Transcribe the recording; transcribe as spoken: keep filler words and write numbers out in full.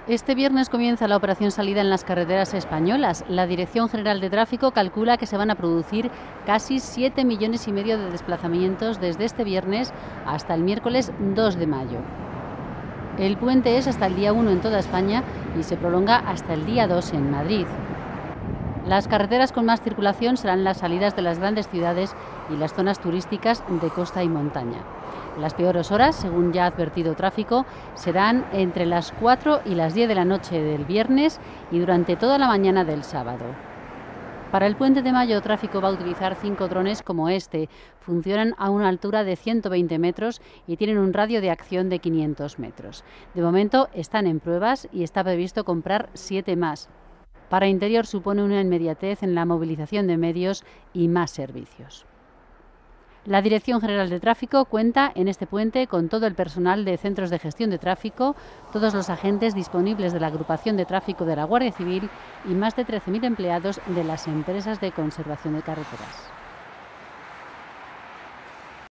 Este viernes comienza la operación salida en las carreteras españolas. La Dirección General de Tráfico calcula que se van a producir casi siete millones y medio de desplazamientos desde este viernes hasta el miércoles dos de mayo. El puente es hasta el día uno en toda España y se prolonga hasta el día dos en Madrid. Las carreteras con más circulación serán las salidas de las grandes ciudades y las zonas turísticas de costa y montaña. Las peores horas, según ya ha advertido Tráfico, serán entre las cuatro y las diez de la noche del viernes y durante toda la mañana del sábado. Para el puente de mayo, Tráfico va a utilizar cinco drones como este. Funcionan a una altura de ciento veinte metros y tienen un radio de acción de quinientos metros. De momento están en pruebas y está previsto comprar siete más. Para Interior supone una inmediatez en la movilización de medios y más servicios. La Dirección General de Tráfico cuenta en este puente con todo el personal de centros de gestión de tráfico, todos los agentes disponibles de la Agrupación de Tráfico de la Guardia Civil y más de trece mil empleados de las empresas de conservación de carreteras.